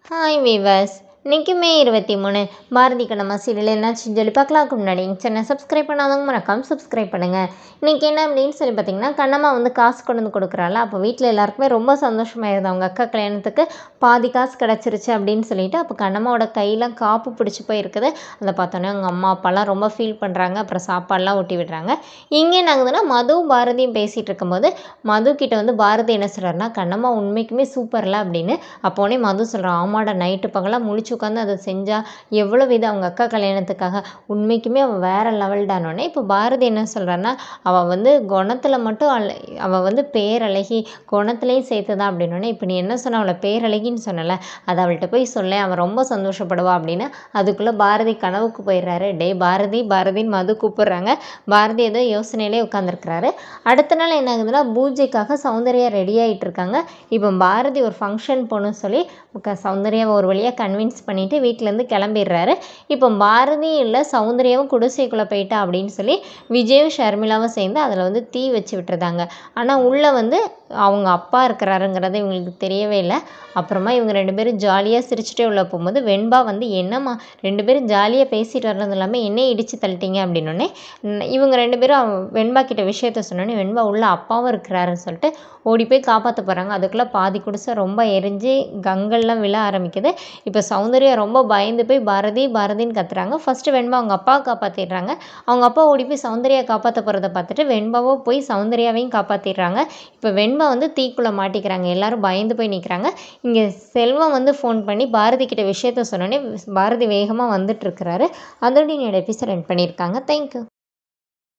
Hi viewers, இன்னைக்கு மே 23 Bharathi Kannamma serial என்னாச்சுன்னு சொல்லி பார்க்கலாம்க்கு முன்னாடி சேனல் சப்ஸ்கிரைப் பண்ணாதவங்க மறக்காம சப்ஸ்கிரைப் பண்ணுங்கள். இன்றைக்கி என்ன அப்படின்னு சொல்லி பார்த்தீங்கன்னா, கண்ணம்மா வந்து காசு கொண்டு வந்து கொடுக்குறாள். அப்போ வீட்டில் எல்லாருக்குமே ரொம்ப சந்தோஷமாயிருது. அவங்க அக்கா கல்யாணத்துக்கு பாதி காசு கிடச்சிருச்சு அப்படின்னு சொல்லிட்டு. அப்போ கண்ணம்மாவோட கையெல்லாம் காப்பு பிடிச்சி போயிருக்குது. அதை பார்த்தோன்னே அவங்க அம்மா அப்பாலாம் ரொம்ப ஃபீல் பண்ணுறாங்க. அப்புறம் சாப்பாடெலாம் ஊட்டி விடுறாங்க. இங்கே என்ன ஆகுதுன்னா, மதுவும் பாரதியும் பேசிகிட்டு இருக்கும்போது மது கிட்ட வந்து பாரதி என்ன சொல்கிறாருன்னா, கண்ணம்மா உண்மைக்குமே சூப்பர்ல அப்படின்னு. அப்போனே மது சொல்கிறான், ஆமாடா நைட்டு பகலாக முழிச்சு உட்காந்து அதை செஞ்சால் எவ்வளோ இது அவங்க அக்கா கல்யாணத்துக்காக, உண்மைக்குமே அவள் வேறு லெவல்டானோடனே இப்போ பாரதி என்ன சொல்கிறான்னா, அவள் வந்து குணத்தில் மட்டும் அவள் வந்து பேரழகி, குணத்துலேயும் சேர்த்து தான் அப்படின்னோடனே, இப்போ நீ என்ன சொன்ன அவளை பேரழகின்னு சொன்னல, அதை அவள்கிட்ட போய் சொல்ல, அவன் ரொம்ப சந்தோஷப்படுவா அப்படின்னு. அதுக்குள்ளே பாரதி கனவுக்கு போயிடுறாரு. டே பாரதி பாரதின்னு மது கூப்பிடுறாங்க. பாரதி ஏதோ யோசனையிலே உட்காந்துருக்கிறாரு. அடுத்த நாள் என்ன ஆகுதுன்னா, பூஜைக்காக சௌந்தர்யா ரெடி ஆகிட்டு இருக்காங்க. இப்போ பாரதி ஒரு ஃபங்க்ஷன் போகணும்னு சொல்லி சௌந்தர்யாவை ஒரு வழியாக கன்வின்ஸ் பண்ணிவிட்டு வீட்டிலேருந்து கிளம்பிடுறாரு. இப்போ பாரதியும் இல்லை சௌந்தர்யாவும் குடிசைக்குள்ளே போயிட்டா அப்படின்னு சொல்லி விஜயும் ஷர்மிளாவும் சேர்ந்து அதில் வந்து தீ வச்சு விட்டுருந்தாங்க. ஆனால் உள்ளே வந்து அவங்க அப்பா இருக்கிறாருங்கிறது இவங்களுக்கு தெரியவே இல்லை. அப்புறமா இவங்க 2 பேரும் ஜாலியாக சிரிச்சுட்டே உள்ளே போகும்போது வெண்பா வந்து, என்னம்மா 2 பேரும் ஜாலியாக பேசிகிட்டு வர்றது இல்லாமல் என்ன இடித்து தள்ளிட்டீங்க அப்படின்னோடனே, இவங்க 2 பேரும் வெண்பா கிட்ட விஷயத்த சொன்னோன்னே, வெண்பா உள்ள அப்பாவும் இருக்கிறாருன்னு சொல்லிட்டு ஓடி போய் காப்பாற்ற போகிறாங்க. அதுக்குள்ளே பாதி குடிசை ரொம்ப எரிஞ்சு கங்கள்லாம் விழ ஆரம்பிக்குது. இப்போ சௌந்தர்யா ரொம்ப பயந்து போய் பாரதி பாரதின்னு கத்துறாங்க. ஃபஸ்ட்டு வெண்பா அவங்க அப்பாவை காப்பாற்றிடுறாங்க. அவங்க அப்பா ஓடி போய் சௌந்தர்யா காப்பாற்ற போகிறத பார்த்துட்டு வெண்பாவோ போய் சௌந்தர்யாவையும் காப்பாற்றிடுறாங்க. இப்போ வெண்பா வந்து தீக்குள்ளே மாட்டிக்கிறாங்க. எல்லாரும் பயந்து போய் நிற்கிறாங்க. இங்கே செல்வம் வந்து ஃபோன் பண்ணி பாரதி கிட்ட விஷயத்த சொன்னோன்னே பாரதி வேகமாக வந்துட்டுருக்கிறாரு. அதோட என்னோட எபிசோட் எண்ட் பண்ணியிருக்காங்க. தேங்க்யூ.